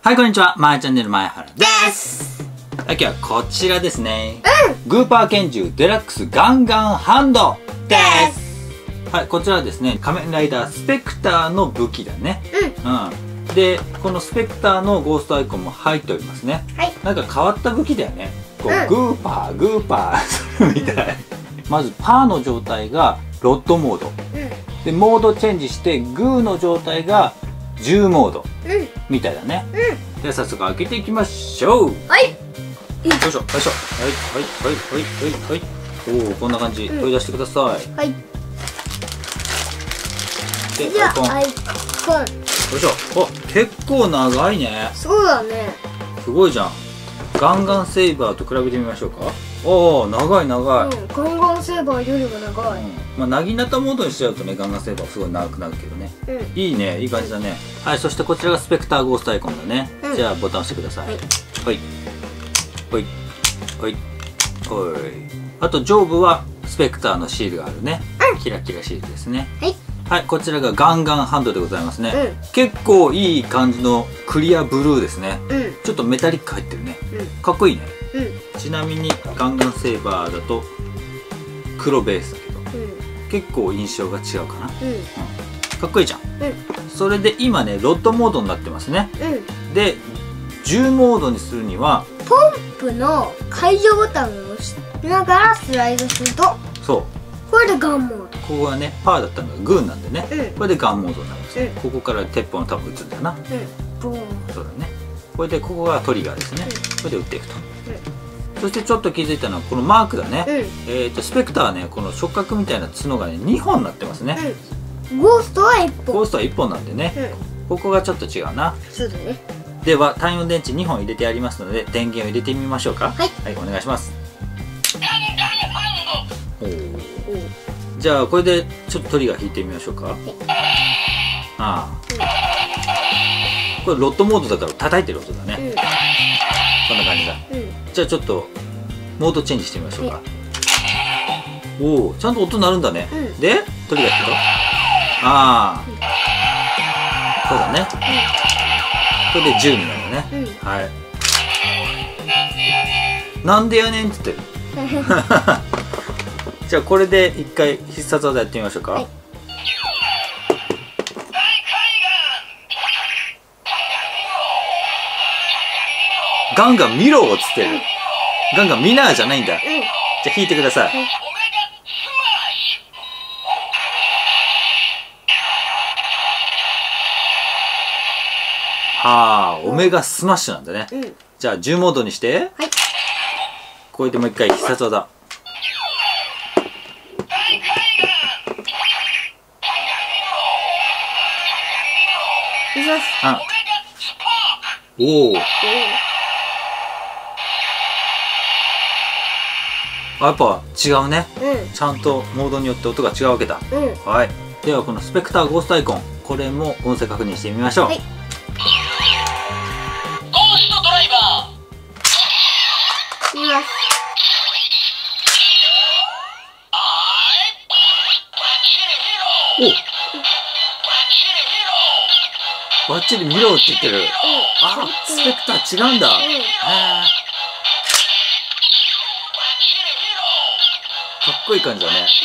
はい、こんにちは。まーチャンネル前原でです。はい、今日はこちらですね。グーパー拳銃デラックスガンガンハンドです。はい、こちらはですね、仮面ライダースペクターの武器だね。で、このスペクターのゴーストアイコンも入っておりますね。はい。なんか変わった武器だよね。こう、グーパーするみたい。まずパーの状態がロッドモード。で、モードチェンジしてグーの状態が銃モード。みたいだね。では早速開けていきましょう。 はい。 よいしょ、よいしょ。はい。おお、こんな感じ。取り出してください。 はい。 で、アイコン。 よいしょ。お、結構長いね。 そうだね。 すごいじゃん。ガンガンセイバーと比べてみましょうか。おお、長い。 ガンガンセーバーよりも長い。 まあ、なぎなたモードにしちゃうとね、ガンガンセイバーはすごい長くなるけどね。いいね、いい感じだね。はい、そしてこちらがスペクターゴーストアイコンだね。じゃあボタン押してください。はい。あと上部はスペクターのシールがあるね。キラキラシールですね。はい、こちらがガンガンハンドでございますね。結構いい感じのクリアブルーですね。ちょっとメタリック入ってるね。かっこいいね。ちなみにガンガンセーバーだと黒ベースだけど、結構印象が違うかな。かっこいいじゃん。それで今ね、ロッドモードになってますね。で、銃モードにするにはポンプの解除ボタンを押しながらスライドすると、 そう、 これでガンモード。 ここがね、パーだったのがグーなんでね、これでガンモードになります。ここから鉄砲の弾撃つんだよな。そうだね。これでここがトリガーですね。これで撃っていくと。そしてちょっと気づいたのはこのマークだね。スペクターはね、この触覚みたいな角がね、2本になってますね。 ゴーストは1本。 ゴーストは1本なんでね、ここがちょっと違うな。 そうだね。 では単4電池2本入れてありますので、電源を入れてみましょうか。はい、お願いします。じゃあこれでちょっとトリガー引いてみましょうか。これロッドモードだから叩いてる音だね。こんな感じだ。じゃあちょっとモードチェンジしてみましょうか。おお、ちゃんと音鳴るんだね。でトリガー引くと、そうだね。これで10になるね。はい。なんでやねんって言ってる。じゃあこれで一回必殺技やってみましょうか。ガンガン見ろっつってる。ガンガン見なじゃないんだ。じゃあ引いてください。オメガスマッシュなんだね。じゃあ10モードにして、これでもう一回必殺技。おお。やっぱ違うね。ちゃんとモードによって音が違うわけだ。はい。ではこのスペクターゴーストアイコン、これも音声確認してみましょう。ゴーストドライバー。います。お、バッチリ見ろって言ってる。スペクター違うんだ。かっこいい感じだね。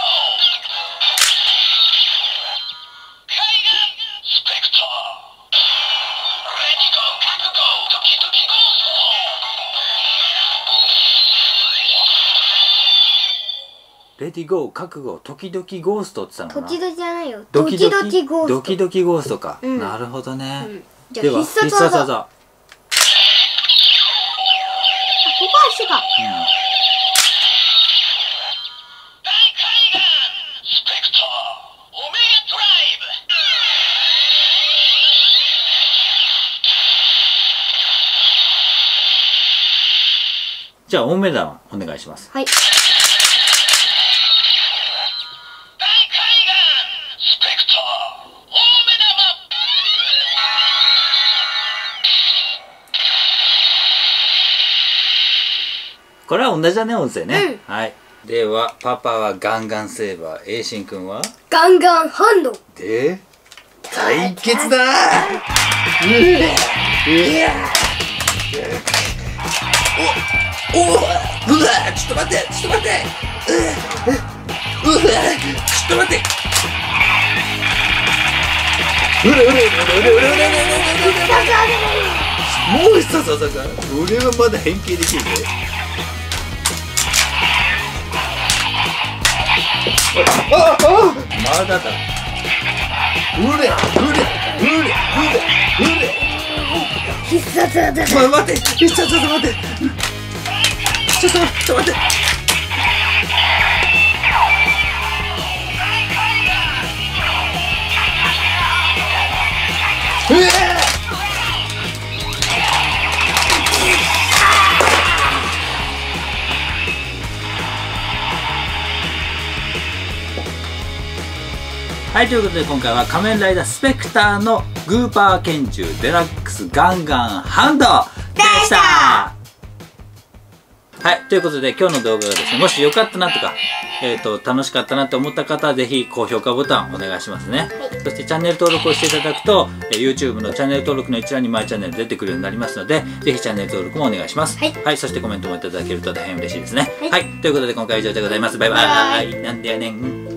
レディゴー覚悟時々ゴーストって言ったのかな。 時々じゃないよ。ドキドキゴースト。 ドキドキゴーストか。なるほどね。では必殺技。ここは一緒か。 じゃあ、大目玉お願いします。はい。これは同じだね、音声ね。はい。では、パパはガンガンセーバー、栄心くんはガンガンハンド。 で、対決だー。 おうわ、ちょっと待って、ちょっと待って、ちょっと待って。もう一つ技か。俺はまだ変形できるね。まだだ。 必殺技だ。 待って、必殺技待って。ちょっと待って。はい、ということで今回は仮面ライダースペクターのグーパー拳銃デラックスガンガンハンドでした。はい、ということで今日の動画がですね、もし良かったなとか、楽しかったなと思った方はぜひ高評価ボタンお願いしますね。はい、そしてチャンネル登録をしていただくと、YouTube のチャンネル登録の一覧にマイチャンネル出てくるようになりますので、ぜひチャンネル登録もお願いします。はい、はい、そしてコメントもいただけると大変嬉しいですね。はい、はい、ということで今回は以上でございます。バイバーイ。なんでやねん。